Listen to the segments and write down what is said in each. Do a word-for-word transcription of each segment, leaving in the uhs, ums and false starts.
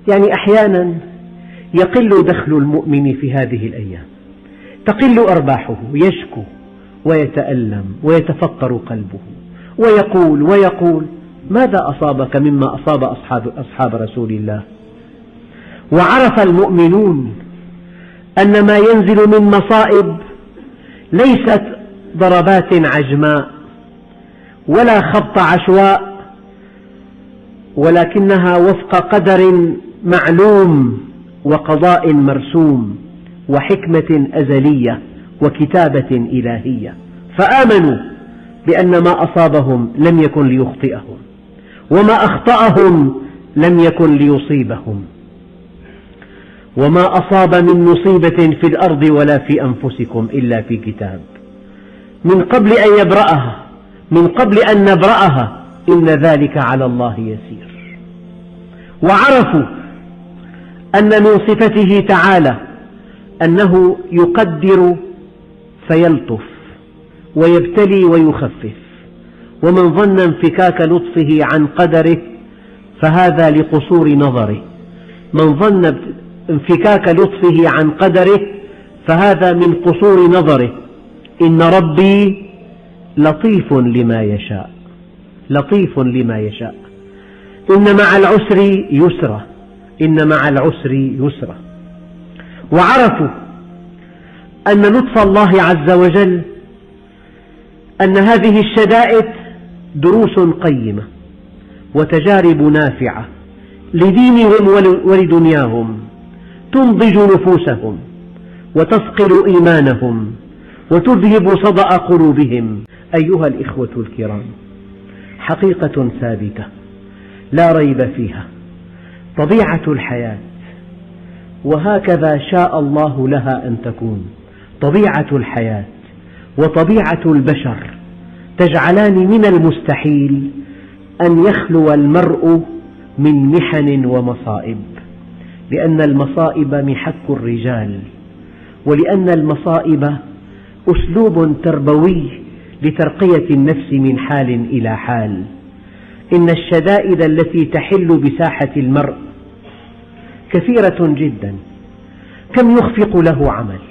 يعني أحيانا يقل دخل المؤمن في هذه الأيام، تقل أرباحه، يشكو ويتألم ويتفطر قلبه ويقول ويقول ماذا أصابك مما أصاب أصحاب, أصحاب رسول الله. وعرف المؤمنون أن ما ينزل من مصائب ليست ضربات عجماء ولا خبط عشواء، ولكنها وفق قدر معلوم وقضاء مرسوم وحكمة أزلية وكتابة إلهية، فآمنوا بأن ما أصابهم لم يكن ليخطئهم وما أخطأهم لم يكن ليصيبهم، وما أصاب من مصيبة في الأرض ولا في أنفسكم إلا في كتاب من قبل أن يبرأها من قبل أن نبرأها إن ذلك على الله يسير. وعرفوا أن من صفته تعالى أنه يقدر فيلطف ويبتلي ويخفف، ومن ظن انفكاك لطفه عن قدره فهذا لقصور نظره، من ظن انفكاك لطفه عن قدره فهذا من قصور نظره. إن ربي لطيف لما يشاء، لطيف لما يشاء. إن مع العسر يسرا، إن مع العسر يسرا. وعرفوا أن لطف الله عز وجل أن هذه الشدائد دروس قيمة وتجارب نافعة لدينهم ولدنياهم، تنضج نفوسهم وتصقل إيمانهم وتذهب صدأ قلوبهم. أيها الإخوة الكرام، حقيقة ثابتة لا ريب فيها، طبيعة الحياة وهكذا شاء الله لها أن تكون، طبيعة الحياة وطبيعة البشر تجعلان من المستحيل أن يخلو المرء من محن ومصائب، لأن المصائب محك الرجال، ولأن المصائب أسلوب تربوي لترقية النفس من حال إلى حال. إن الشدائد التي تحل بساحة المرء كثيرة جدا، كم يخفق له عمل،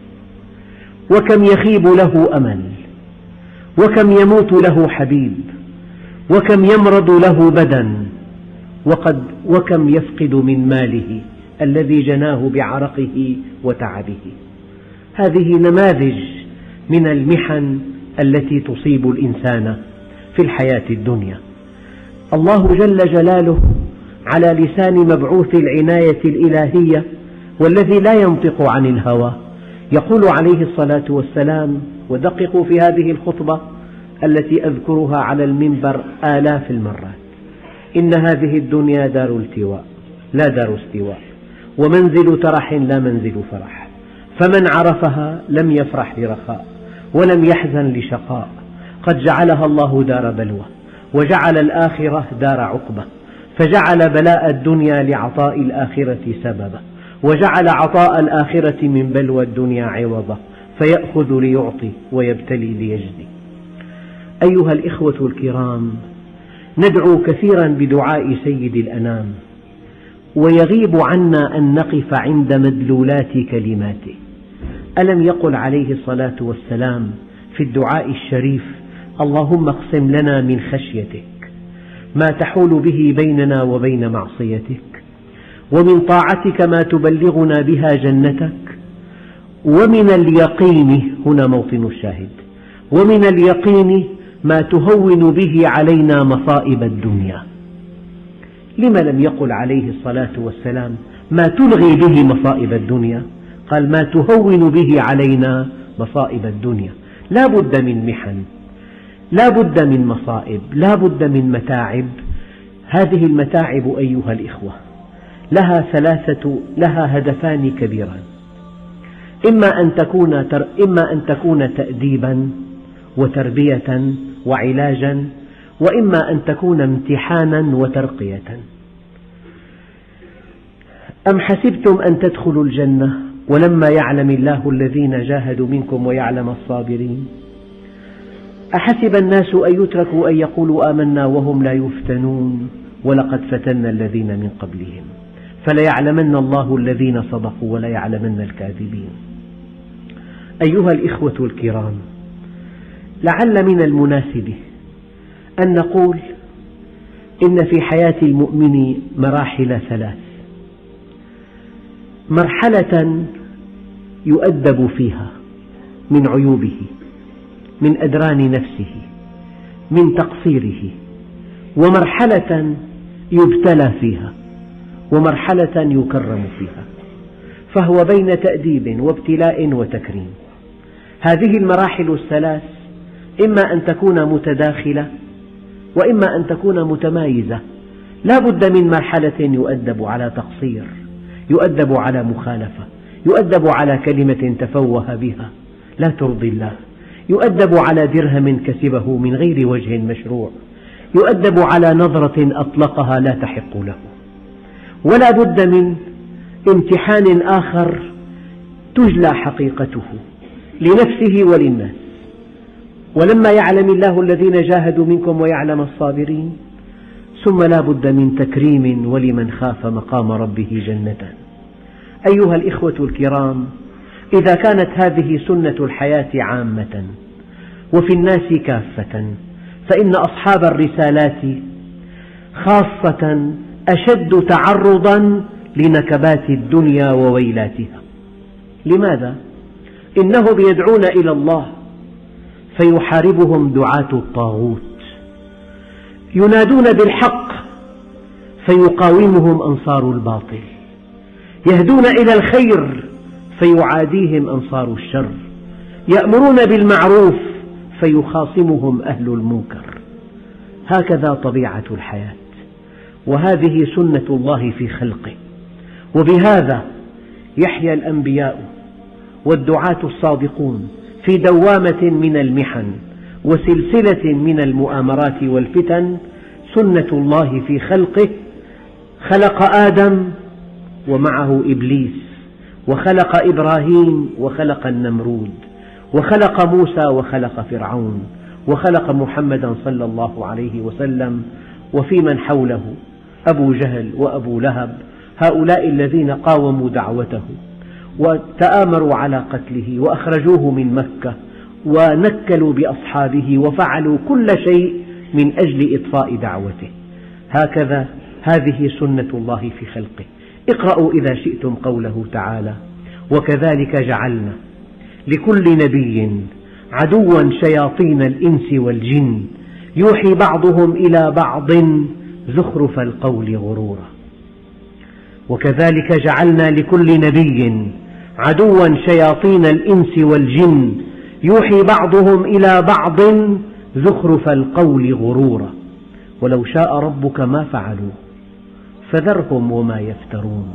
وكم يخيب له أمل، وكم يموت له حبيب، وكم يمرض له بدن، وقد وكم يفقد من ماله الذي جناه بعرقه وتعبه. هذه نماذج من المحن التي تصيب الإنسان في الحياة الدنيا. الله جل جلاله على لسان مبعوث العناية الإلهية والذي لا ينطق عن الهوى يقول عليه الصلاة والسلام، ودققوا في هذه الخطبة التي أذكرها على المنبر آلاف المرات: إن هذه الدنيا دار التواء لا دار استواء، ومنزل ترح لا منزل فرح، فمن عرفها لم يفرح لرخاء ولم يحزن لشقاء، قد جعلها الله دار بلوى وجعل الآخرة دار عقبة، فجعل بلاء الدنيا لعطاء الآخرة سببا، وجعل عطاء الآخرة من بلوى الدنيا عوضا، فيأخذ ليعطي ويبتلي ليجزي. أيها الإخوة الكرام، ندعو كثيرا بدعاء سيد الأنام، ويغيب عنا أن نقف عند مدلولات كلماته. ألم يقل عليه الصلاة والسلام في الدعاء الشريف: اللهم اقسم لنا من خشيتك ما تحول به بيننا وبين معصيتك، ومن طاعتك ما تبلغنا بها جنتك، ومن اليقين، هنا موطن الشاهد، ومن اليقين ما تهون به علينا مصائب الدنيا. لما لم يقل عليه الصلاة والسلام ما تلغي به مصائب الدنيا؟ قال ما تهون به علينا مصائب الدنيا. لا بد من محن، لا بد من مصائب، لا بد من متاعب. هذه المتاعب أيها الإخوة لها ثلاثة لها هدفان كبيران: إما أن تكون إما أن تكون تأديبا وتربية وعلاجا، وإما أن تكون امتحانا وترقية. أم حسبتم أن تدخلوا الجنة ولما يعلم الله الذين جاهدوا منكم ويعلم الصابرين؟ أحسب الناس أن يتركوا أن يقولوا آمنا وهم لا يفتنون ولقد فتنا الذين من قبلهم فليعلمن الله الذين صدقوا وليعلمن الكاذبين. أيها الإخوة الكرام، لعل من المناسب أن نقول إن في حياة المؤمن مراحل ثلاث: مرحلة يؤدب فيها من عيوبه، من أدران نفسه، من تقصيره، ومرحلة يبتلى فيها، ومرحلة يكرم فيها، فهو بين تأديب وابتلاء وتكريم. هذه المراحل الثلاث إما أن تكون متداخلة وإما أن تكون متمايزة. لا بد من مرحلة يؤدب على تقصير، يؤدب على مخالفة، يؤدب على كلمة تفوه بها لا ترضي الله، يؤدب على درهم كسبه من غير وجه مشروع، يؤدب على نظرة أطلقها لا تحق له. ولا بد من امتحان آخر تجلى حقيقته لنفسه وللناس. ولما يعلم الله الذين جاهدوا منكم ويعلم الصابرين، ثم لا بد من تكريم ولمن خاف مقام ربه جنتان. أيها الإخوة الكرام، إذا كانت هذه سنة الحياة عامة وفي الناس كافة، فإن أصحاب الرسالات خاصة أشد تعرضا لنكبات الدنيا وويلاتها. لماذا؟ إنهم يدعون إلى الله فيحاربهم دعاة الطاغوت، ينادون بالحق فيقاومهم أنصار الباطل، يهدون إلى الخير فيعاديهم أنصار الشر، يأمرون بالمعروف فيخاصمهم أهل المنكر. هكذا طبيعة الحياة، وهذه سنة الله في خلقه. وبهذا يحيا الأنبياء والدعاة الصادقون في دوامة من المحن وسلسلة من المؤامرات والفتن. سنة الله في خلقه: خلق آدم ومعه إبليس، وخلق إبراهيم وخلق النمرود، وخلق موسى وخلق فرعون، وخلق محمدا صلى الله عليه وسلم، وفي من حوله أبو جهل وأبو لهب، هؤلاء الذين قاوموا دعوته وتآمروا على قتله وأخرجوه من مكة ونكلوا بأصحابه وفعلوا كل شيء من أجل إطفاء دعوته. هكذا هذه سنة الله في خلقه. اقرأوا إذا شئتم قوله تعالى: وكذلك جعلنا لكل نبي عدوا شياطين الإنس والجن يوحي بعضهم إلى بعض زخرف القول غرورا. وكذلك جعلنا لكل نبي عدوا شياطين الإنس والجن يوحي بعضهم إلى بعض زخرف القول غرورا ولو شاء ربك ما فعلوا فذرهم وما يفترون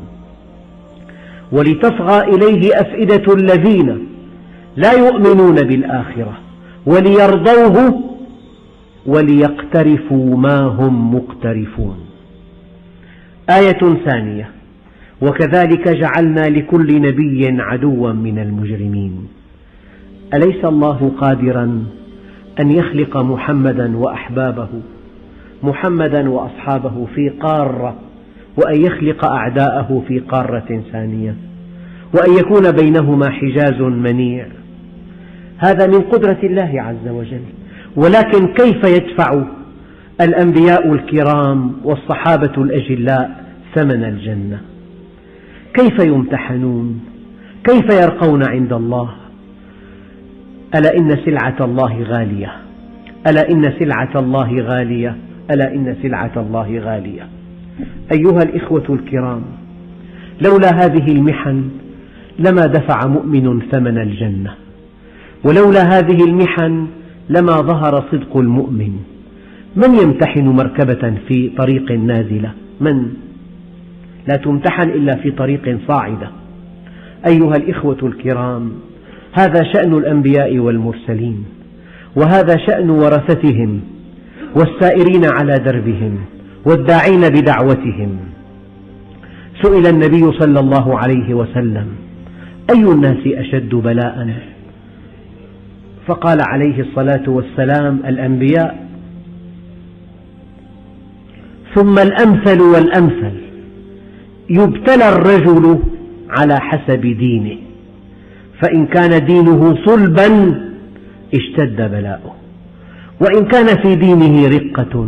ولتصغى إليه أفئدة الذين لا يؤمنون بالآخرة وليرضوه وليقترفوا ما هم مقترفون. آية ثانية: وكذلك جعلنا لكل نبي عدوا من المجرمين. أليس الله قادرا أن يخلق محمدا وأحبابه، محمدا وأصحابه في قارة، وأن يخلق أعداءه في قارة ثانية، وأن يكون بينهما حجاز منيع؟ هذا من قدرة الله عز وجل. ولكن كيف يدفع الأنبياء الكرام والصحابة الأجلاء ثمن الجنة؟ كيف يمتحنون؟ كيف يرقون عند الله؟ ألا إن سلعة الله غالية، ألا إن سلعة الله غالية، ألا إن سلعة الله غالية. أيها الإخوة الكرام، لولا هذه المحن لما دفع مؤمن ثمن الجنة، ولولا هذه المحن لما ظهر صدق المؤمن. من يمتحن مركبة في طريق نازلة؟ من؟ لا تمتحن إلا في طريق صاعدة. أيها الإخوة الكرام، هذا شأن الأنبياء والمرسلين، وهذا شأن ورثتهم والسائرين على دربهم والداعين بدعوتهم. سئل النبي صلى الله عليه وسلم: أي الناس أشد بلاء؟ فقال عليه الصلاة والسلام: الأنبياء، ثم الأمثل والأمثل، يبتلى الرجل على حسب دينه، فإن كان دينه صلبا اشتد بلاؤه، وإن كان في دينه رقة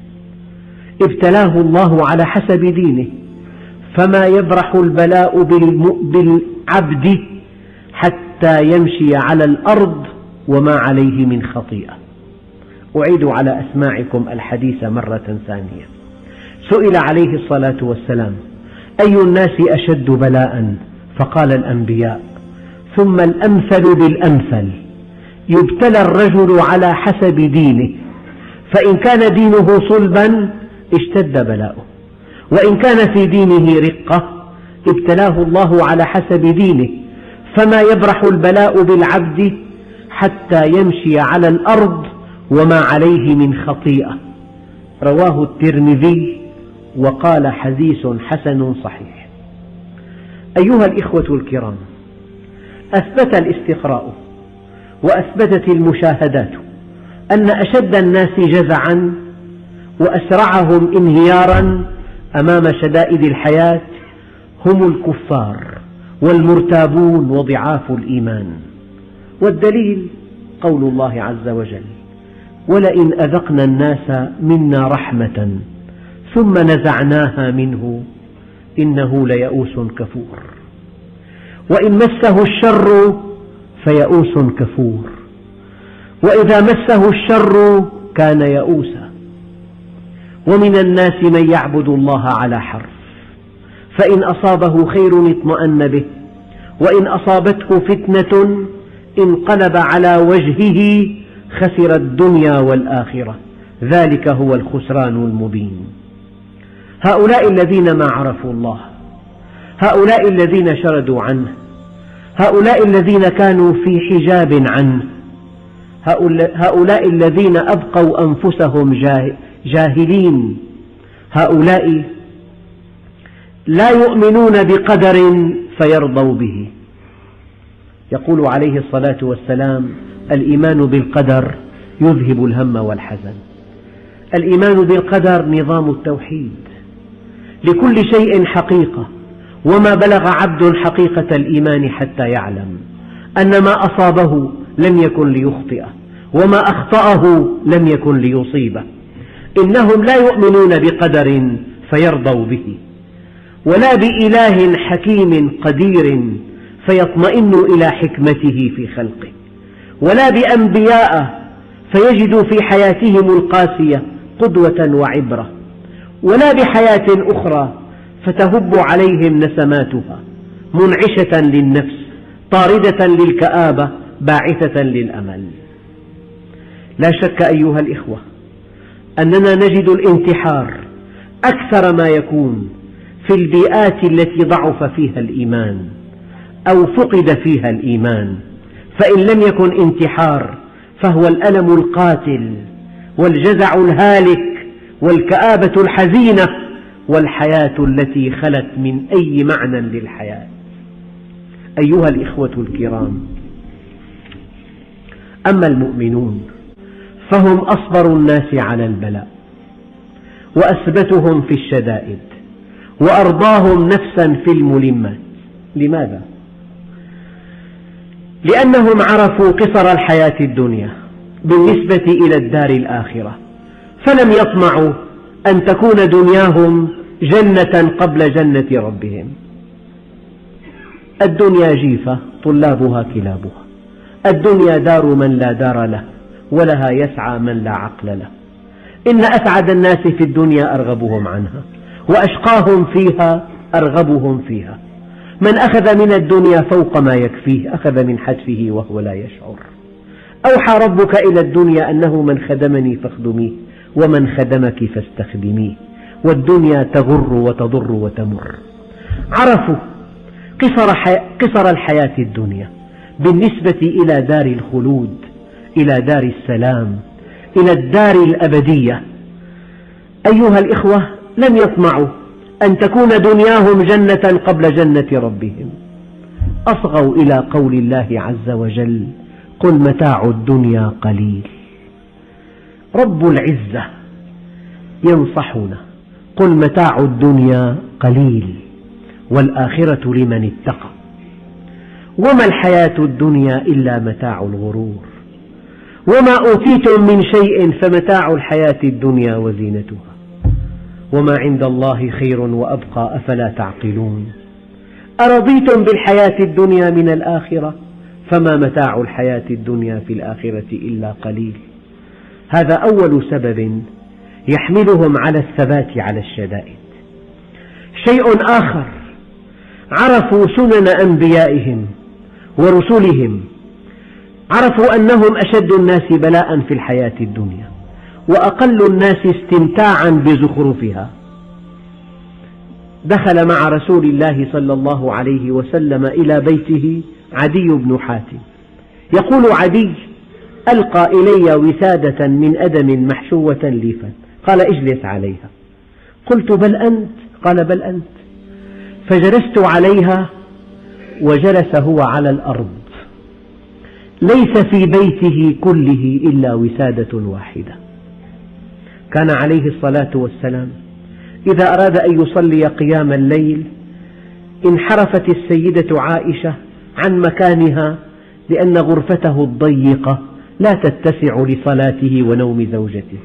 ابتلاه الله على حسب دينه، فما يبرح البلاء بالعبد حتى يمشي على الأرض وما عليه من خطيئة. أعيد على أسماعكم الحديث مرة ثانية. سئل عليه الصلاة والسلام: أي الناس أشد بلاء؟ فقال: الأنبياء، ثم الأمثل بالأمثل، يبتلى الرجل على حسب دينه، فإن كان دينه صلبا اشتد بلاؤه، وإن كان في دينه رقة ابتلاه الله على حسب دينه، فما يبرح البلاء بالعبد حتى يمشي على الأرض وما عليه من خطيئة. رواه الترمذي وقال: حديث حسن صحيح. أيها الإخوة الكرام، أثبت الاستقراء وأثبتت المشاهدات أن أشد الناس جزعا وأسرعهم انهيارا أمام شدائد الحياة هم الكفار والمرتابون وضعاف الإيمان، والدليل قول الله عز وجل: ولئن أذقنا الناس منا رحمة ثم نزعناها منه إنه ليئوس كفور، وإن مسه الشر فيئوس كفور، وإذا مسه الشر كان يئوسا. ومن الناس من يعبد الله على حرف، فإن أصابه خير اطمأن به، وإن أصابته فتنة انقلب على وجهه خسر الدنيا والآخرة، ذلك هو الخسران المبين. هؤلاء الذين ما عرفوا الله، هؤلاء الذين شردوا عنه، هؤلاء الذين كانوا في حجاب عنه، هؤلاء الذين أبقوا أنفسهم جاهلين، هؤلاء لا يؤمنون بقدر فيرضوا به. يقول عليه الصلاة والسلام: الإيمان بالقدر يذهب الهم والحزن. الإيمان بالقدر نظام التوحيد، لكل شيء حقيقة، وما بلغ عبد حقيقة الإيمان حتى يعلم أن ما أصابه لم يكن ليخطئه، وما أخطأه لم يكن ليصيبه. إنهم لا يؤمنون بقدر فيرضوا به، ولا بإله حكيم قدير فيطمئن إلى حكمته في خلقه، ولا بأنبياء فيجدوا في حياتهم القاسية قدوة وعبرة، ولا بحياة أخرى فتهب عليهم نسماتها منعشة للنفس طاردة للكآبة باعثة للأمل. لا شك أيها الإخوة أننا نجد الانتحار أكثر ما يكون في البيئات التي ضعف فيها الإيمان أو فقد فيها الإيمان، فإن لم يكن انتحار فهو الألم القاتل والجزع الهالك والكآبة الحزينة والحياة التي خلت من أي معنى للحياة. أيها الإخوة الكرام، أما المؤمنون فهم أصبر الناس على البلاء، وأثبتهم في الشدائد، وأرضاهم نفسا في الملمات. لماذا؟ لأنهم عرفوا قصر الحياة الدنيا بالنسبة إلى الدار الآخرة، فلم يطمعوا أن تكون دنياهم جنة قبل جنة ربهم. الدنيا جيفة طلابها كلابها، الدنيا دار من لا دار له، ولها يسعى من لا عقل له. إن أسعد الناس في الدنيا أرغبهم عنها، وأشقاهم فيها أرغبهم فيها. من أخذ من الدنيا فوق ما يكفيه أخذ من حتفه وهو لا يشعر. أوحى ربك إلى الدنيا أنه من خدمني فاخدميه، ومن خدمك فاستخدميه، والدنيا تغر وتضر وتمر. عرفوا قصر الحياة الدنيا بالنسبة إلى دار الخلود، إلى دار السلام، إلى الدار الأبدية. أيها الإخوة، لم يطمعوا أن تكون دنياهم جنة قبل جنة ربهم، أصغوا إلى قول الله عز وجل: قل متاع الدنيا قليل. رب العزة ينصحنا: قل متاع الدنيا قليل والآخرة لمن اتقى. وما الحياة الدنيا إلا متاع الغرور، وما أوتيتم من شيء فمتاع الحياة الدنيا وزينتها، وما عند الله خير وأبقى أفلا تعقلون. أرضيتم بالحياة الدنيا من الآخرة فما متاع الحياة الدنيا في الآخرة إلا قليل. هذا أول سبب يحملهم على الثبات على الشدائد. شيء آخر، عرفوا سنن أنبيائهم ورسلهم، عرفوا أنهم أشد الناس بلاء في الحياة الدنيا وأقل الناس استمتاعا بزخرفها. دخل مع رسول الله صلى الله عليه وسلم إلى بيته عدي بن حاتم، يقول عدي: ألقى إلي وسادة من أدم محشوة ليفا، قال: اجلس عليها. قلت: بل أنت؟ قال: بل أنت. فجلست عليها وجلس هو على الأرض، ليس في بيته كله إلا وسادة واحدة. كان عليه الصلاة والسلام إذا أراد أن يصلي قيام الليل انحرفت السيدة عائشة عن مكانها لأن غرفته الضيقة لا تتسع لصلاته ونوم زوجته.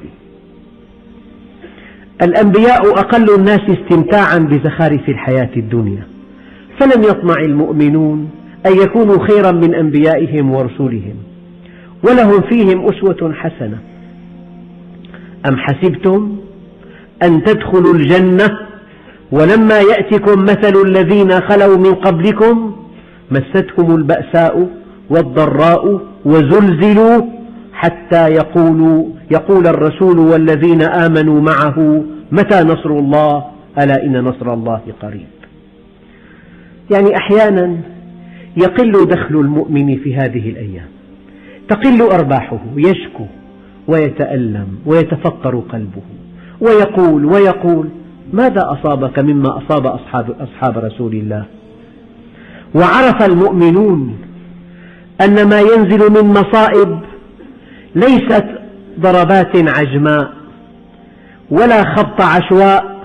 الأنبياء أقل الناس استمتاعا بزخارف الحياة الدنيا، فلم يطمع المؤمنون أن يكونوا خيرا من أنبيائهم ورسلهم، ولهم فيهم أسوة حسنة. أم حسبتم أن تدخلوا الجنة ولما يأتكم مثل الذين خلوا من قبلكم مستهم البأساء والضراء وزلزلوا حتى يقولوا يقول الرسول والذين آمنوا معه متى نصر الله ألا إن نصر الله قريب. يعني أحيانا يقل دخل المؤمن في هذه الأيام، تقل أرباحه، يشكو ويتألم ويتفطر قلبه ويقول ويقول: ماذا أصابك مما أصاب أصحاب, أصحاب رسول الله؟ وعرف المؤمنون أن ما ينزل من مصائب ليست ضربات عجماء ولا خبط عشواء،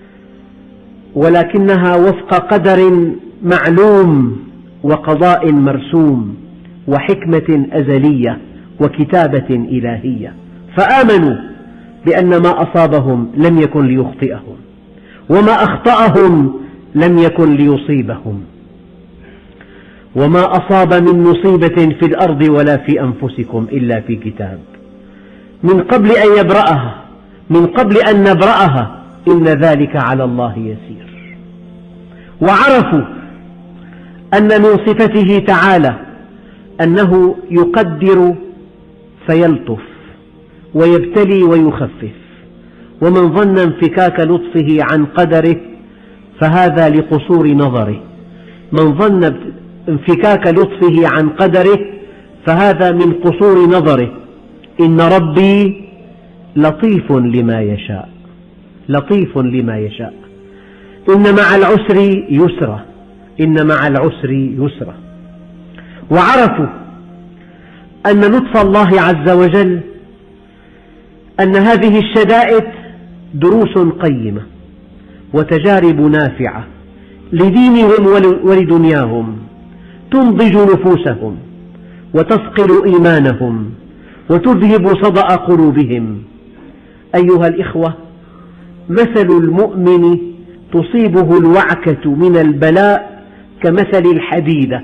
ولكنها وفق قدر معلوم وقضاء مرسوم وحكمة أزلية وكتابة إلهية. فآمنوا بأن ما أصابهم لم يكن ليخطئهم وما أخطأهم لم يكن ليصيبهم، وما أصاب من مصيبة في الأرض ولا في أنفسكم إلا في كتاب من قبل أن يبرأها من قبل أن نبرأها إن ذلك على الله يسير. وعرفوا أن من صفته تعالى أنه يقدر فيلطف ويبتلي ويخفف، ومن ظن انفكاك لطفه عن قدره فهذا لقصور نظره، من ظن انفكاك لطفه عن قدره فهذا من قصور نظره. إن ربي لطيف لما يشاء لطيف لما يشاء إن مع العسر يسرا إن مع العسر يسرا. وعرفوا أن لطف الله عز وجل أن هذه الشدائد دروس قيمة وتجارب نافعة لدينهم ولدنياهم، تنضج نفوسهم وتصقل إيمانهم وتذهب صدأ قلوبهم. أيها الإخوة، مثل المؤمن تصيبه الوعكة من البلاء كمثل الحديدة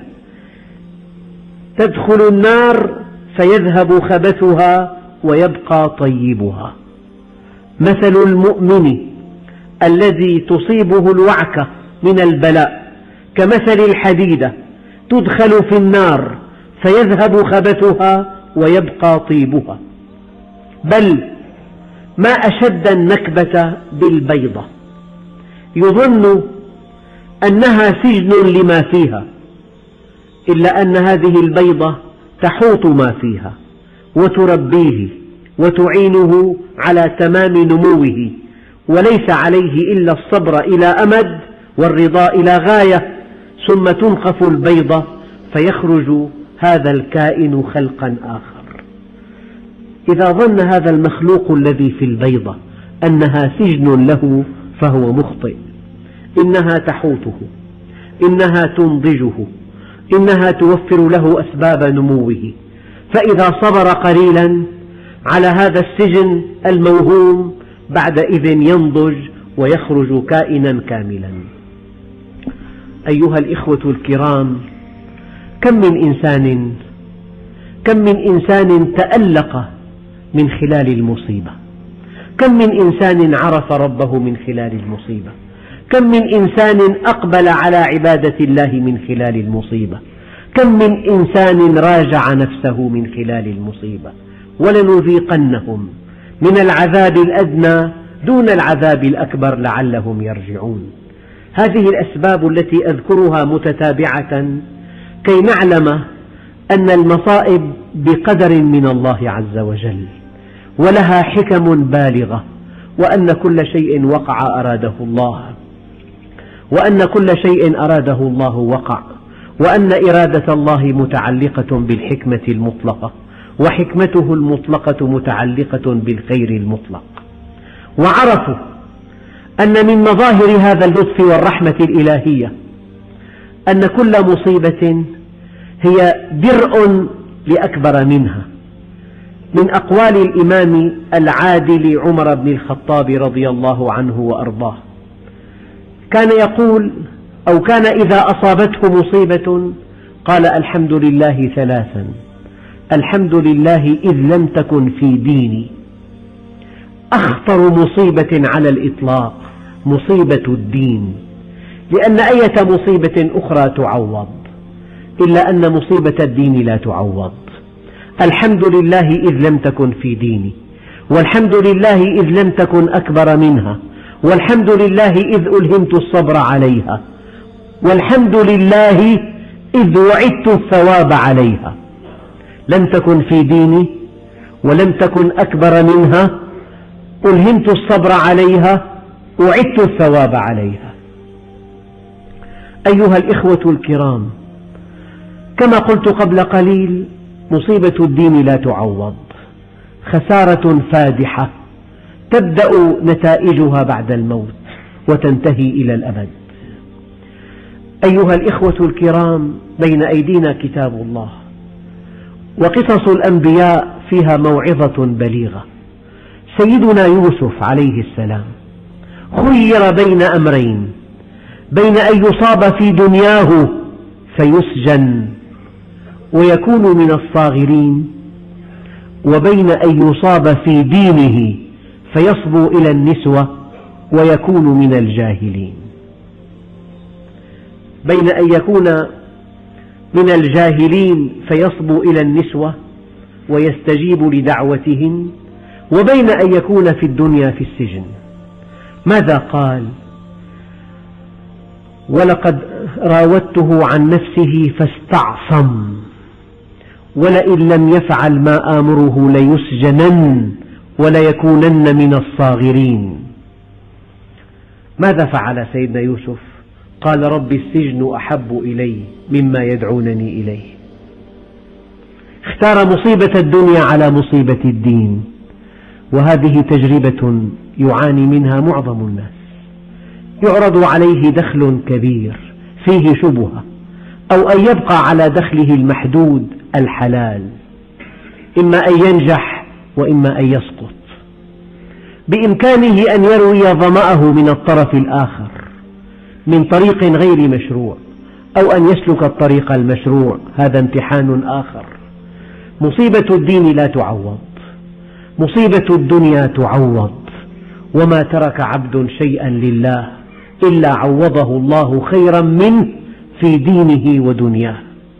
تدخل النار فيذهب خبثها ويبقى طيبها. مثل المؤمن الذي تصيبه الوعكة من البلاء كمثل الحديدة تدخل في النار فيذهب خبثها ويبقى طيبها. بل ما أشد النكبة بالبيضة، يظن أنها سجن لما فيها، إلا أن هذه البيضة تحوط ما فيها وتربيه وتعينه على تمام نموه، وليس عليه إلا الصبر إلى أمد والرضا إلى غاية، ثم تنخف البيضة فيخرج هذا الكائن خلقا آخر. إذا ظن هذا المخلوق الذي في البيضة أنها سجن له فهو مخطئ، إنها تحوطه إنها تنضجه، إنها توفر له أسباب نموه، فإذا صبر قليلا على هذا السجن الموهوم بعدئذ ينضج ويخرج كائنا كاملا. أيها الإخوة الكرام، كم من إنسان كم من إنسان تألق من خلال المصيبة، كم من إنسان عرف ربه من خلال المصيبة، كم من إنسان أقبل على عبادة الله من خلال المصيبة، كم من إنسان راجع نفسه من خلال المصيبة. ولنذيقنهم من العذاب الأدنى دون العذاب الأكبر لعلهم يرجعون. هذه الأسباب التي أذكرها متتابعة كي نعلم أن المصائب بقدر من الله عز وجل، ولها حكم بالغة، وأن كل شيء وقع أراده الله، وأن كل شيء أراده الله وقع، وأن إرادة الله متعلقة بالحكمة المطلقة، وحكمته المطلقة متعلقة بالخير المطلق. وعرفوا أن من مظاهر هذا اللطف والرحمة الإلهية أن كل مصيبة هي درء لأكبر منها. من أقوال الإمام العادل عمر بن الخطاب رضي الله عنه وأرضاه، كان يقول أو كان إذا أصابته مصيبة قال: الحمد لله ثلاثا، الحمد لله إذ لم تكن في ديني. أخطر مصيبة على الإطلاق مصيبة الدين، لأن أية مصيبة أخرى تعوض، إلا أن مصيبة الدين لا تعوض. الحمد لله إذ لم تكن في ديني، والحمد لله إذ لم تكن أكبر منها، والحمد لله إذ ألهمت الصبر عليها، والحمد لله إذ وعدت الثواب عليها. لم تكن في ديني ولم تكن أكبر منها، ألهمت الصبر عليها، وعدت الثواب عليها. أيها الإخوة الكرام، كما قلت قبل قليل، مصيبة الدين لا تعوض، خسارة فادحة تبدأ نتائجها بعد الموت وتنتهي إلى الأبد. أيها الإخوة الكرام، بين أيدينا كتاب الله، وقصص الأنبياء فيها موعظة بليغة. سيدنا يوسف عليه السلام خير بين أمرين: بين أن يصاب في دنياه فيسجن ويكون من الصاغرين، وبين أن يصاب في دينه فيصبو إلى النسوة ويكون من الجاهلين. بين أن يكون من الجاهلين فيصبو إلى النسوة ويستجيب لدعوتهن، وبين أن يكون في الدنيا في السجن. ماذا قال؟ ولقد راودته عن نفسه فاستعصم ولئن لم يفعل ما آمره ليسجنن وليكونن من الصاغرين. ماذا فعل سيدنا يوسف؟ قال: رب السجن أحب إلي مما يدعونني إليه. اختار مصيبة الدنيا على مصيبة الدين، وهذه تجربة يعاني منها معظم الناس. يعرض عليه دخل كبير فيه شبهة، أو أن يبقى على دخله المحدود الحلال، إما أن ينجح وإما أن يسقط. بإمكانه أن يروي ظمأه من الطرف الآخر من طريق غير مشروع، أو أن يسلك الطريق المشروع، هذا امتحان آخر. مصيبة الدين لا تعوض، مصيبة الدنيا تعوض، وما ترك عبد شيئا لله إلا عوضه الله خيرا منه في دينه ودنياه.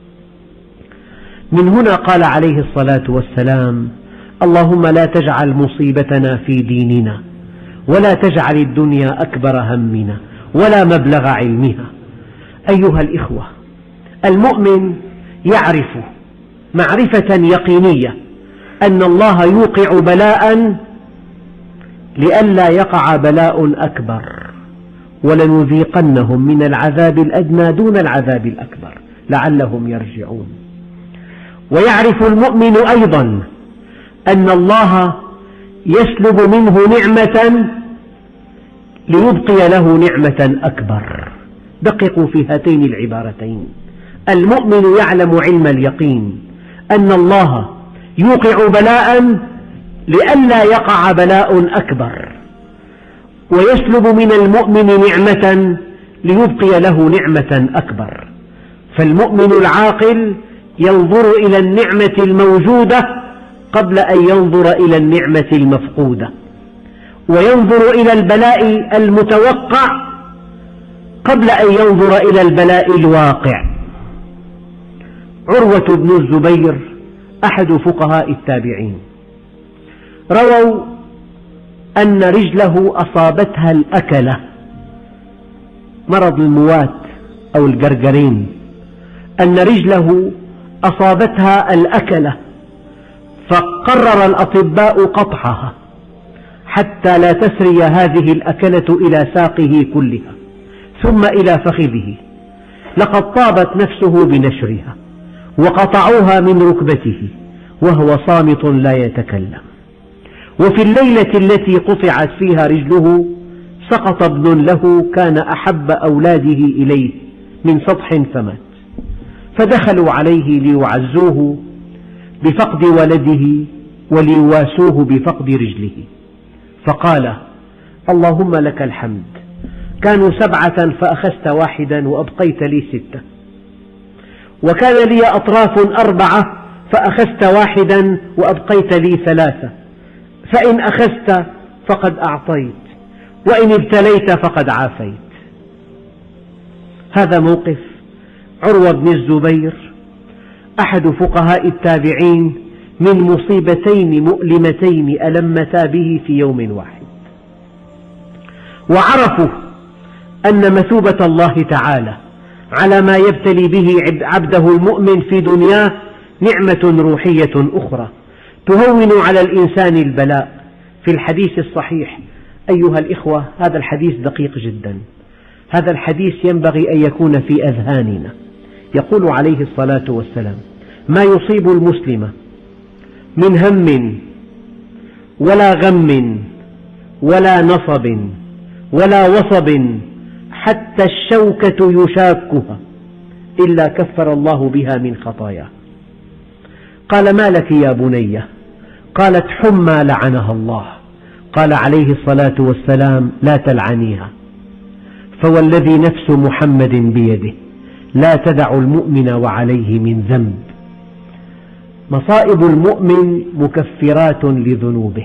من هنا قال عليه الصلاة والسلام: اللهم لا تجعل مصيبتنا في ديننا، ولا تجعل الدنيا أكبر همنا ولا مبلغ علمها. أيها الإخوة، المؤمن يعرف معرفة يقينية أن الله يوقع بلاء لئلا يقع بلاء أكبر، ولنذيقنهم من العذاب الأدنى دون العذاب الأكبر لعلهم يرجعون. ويعرف المؤمن أيضا أن الله يسلب منه نعمة ليبقي له نعمة أكبر، دققوا في هاتين العبارتين: المؤمن يعلم علم اليقين أن الله يوقع بلاء لئلا يقع بلاء أكبر، ويسلب من المؤمن نعمة ليبقي له نعمة أكبر. فالمؤمن العاقل ينظر إلى النعمة الموجودة قبل أن ينظر إلى النعمة المفقودة، وينظر إلى البلاء المتوقع قبل أن ينظر إلى البلاء الواقع. عروة بن الزبير أحد فقهاء التابعين رووا أن رجله أصابتها الأكلة، مرض الموات أو الجرجرين، أن رجله أصابتها الأكلة، فقرر الأطباء قطعها حتى لا تسري هذه الأكلة إلى ساقه كلها ثم إلى فخذه. لقد طابت نفسه بنشرها، وقطعوها من ركبته وهو صامت لا يتكلم. وفي الليلة التي قطعت فيها رجله سقط ابن له كان أحب أولاده إليه من سطح فمات، فدخلوا عليه ليعزوه بفقد ولده وليواسوه بفقد رجله، فقال: اللهم لك الحمد، كانوا سبعة فأخذت واحدا وأبقيت لي ستة، وكان لي أطراف أربعة فأخذت واحدا وأبقيت لي ثلاثة، فإن أخذت فقد أعطيت، وإن ابتليت فقد عافيت. هذا موقف عروة بن الزبير أحد فقهاء التابعين من مصيبتين مؤلمتين ألمتا به في يوم واحد، وعرفوا أن مثوبة الله تعالى على ما يبتلي به عبده المؤمن في دنياه نعمة روحية أخرى تهون على الإنسان البلاء. في الحديث الصحيح أيها الإخوة، هذا الحديث دقيق جدا، هذا الحديث ينبغي أن يكون في أذهاننا. يقول عليه الصلاة والسلام: ما يصيب المسلم من هم ولا غم ولا نصب ولا وصب حتى الشوكة يشاكها إلا كفر الله بها من خطاياه. قال: ما لك يا بنية؟ قالت: حمى لعنها الله. قال عليه الصلاة والسلام: لا تلعنيها، فوالذي نفس محمد بيده لا تدع المؤمن وعليه من ذنب. مصائب المؤمن مكفرات لذنوبه.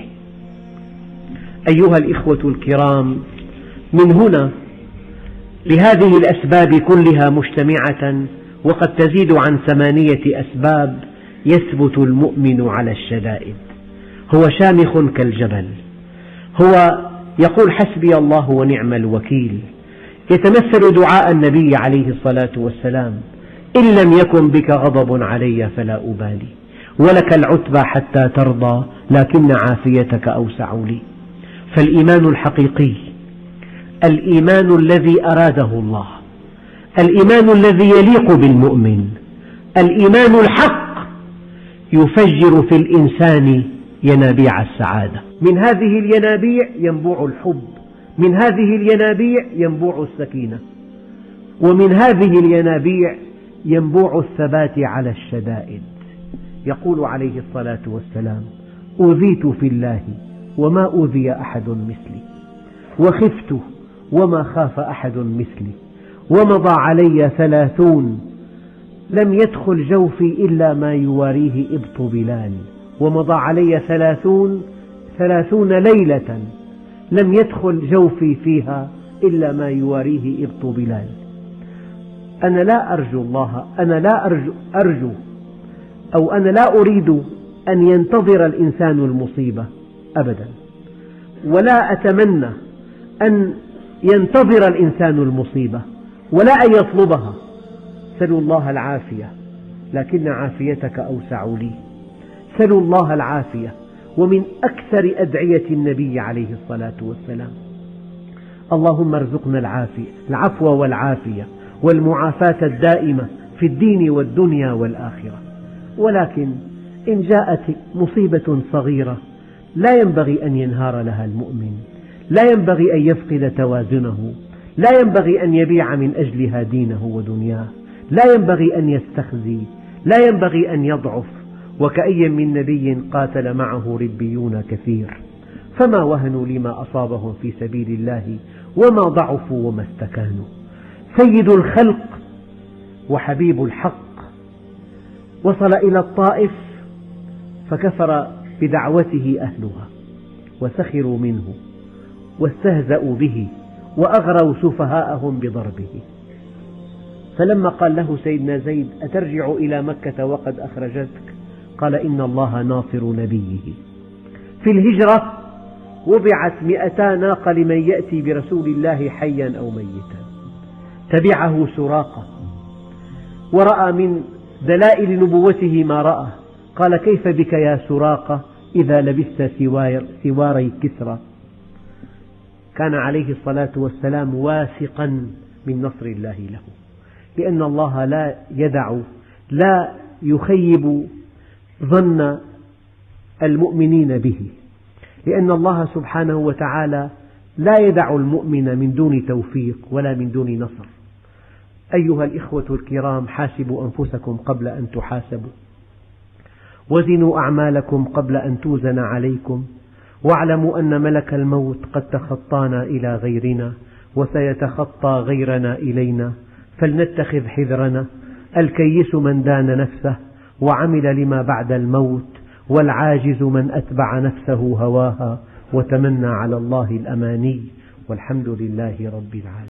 أيها الإخوة الكرام، من هنا لهذه الأسباب كلها مجتمعة، وقد تزيد عن ثمانية أسباب، يثبت المؤمن على الشدائد. هو شامخ كالجبل، هو يقول: حسبي الله ونعم الوكيل. يتمثل دعاء النبي عليه الصلاة والسلام: إن لم يكن بك غضب علي فلا أبالي، ولك العتبى حتى ترضى، لكن عافيتك أوسع لي. فالإيمان الحقيقي، الإيمان الذي أراده الله، الإيمان الذي يليق بالمؤمن، الإيمان الحق، يفجر في الإنسان ينابيع السعادة. من هذه الينابيع ينبوع الحب، من هذه الينابيع ينبوع السكينة، ومن هذه الينابيع ينبوع الثبات على الشدائد. يقول عليه الصلاة والسلام: أوذيت في الله وما أوذي أحد مثلي، وخفت وما خاف أحد مثلي، ومضى علي ثلاثون لم يدخل جوفي إلا ما يواريه إبط بلال، ومضى علي ثلاثون ثلاثون ليلة لم يدخل جوفي فيها إلا ما يواريه إبط بلال. أنا لا أرجو الله، أنا لا أرجو, أرجو أو أنا لا أريد أن ينتظر الإنسان المصيبة أبدا، ولا أتمنى أن ينتظر الإنسان المصيبة ولا أن يطلبها. سلوا الله العافية، لكن عافيتك أوسع لي. سلوا الله العافية. ومن أكثر أدعية النبي عليه الصلاة والسلام: اللهم ارزقنا العافية، العفو والعافية والمعافاة الدائمة في الدين والدنيا والآخرة. ولكن إن جاءت مصيبة صغيرة لا ينبغي أن ينهار لها المؤمن، لا ينبغي أن يفقد توازنه، لا ينبغي أن يبيع من أجلها دينه ودنياه، لا ينبغي أن يستخزي، لا ينبغي أن يضعف. وكأي من نبي قاتل معه ربيون كثير فما وهنوا لما أصابهم في سبيل الله وما ضعفوا وما استكانوا. سيد الخلق وحبيب الحق وصل إلى الطائف فكفر بدعوته أهلها وسخروا منه واستهزأوا به وأغروا سفهاءهم بضربه. فلما قال له سيدنا زيد: أترجع إلى مكة وقد أخرجتك؟ قال: إن الله ناصر نبيه. في الهجرة وضعت مئتا ناقة لمن يأتي برسول الله حيا أو ميتا. تبعه سراقة ورأى من دلائل نبوته ما رأى، قال: كيف بك يا سراقة إذا لبست سواري كسرى؟ كان عليه الصلاة والسلام واثقا من نصر الله له، لأن الله لا يدع لا يخيب ظن المؤمنين به، لأن الله سبحانه وتعالى لا يدع المؤمن من دون توفيق ولا من دون نصر. أيها الإخوة الكرام، حاسبوا أنفسكم قبل أن تحاسبوا، وزنوا أعمالكم قبل أن توزن عليكم، واعلموا أن ملك الموت قد تخطانا إلى غيرنا وسيتخطى غيرنا إلينا، فلنتخذ حذرنا. الكيس من دان نفسه وعمل لما بعد الموت، والعاجز من أتبع نفسه هواها وتمنى على الله الأماني، والحمد لله رب العالمين.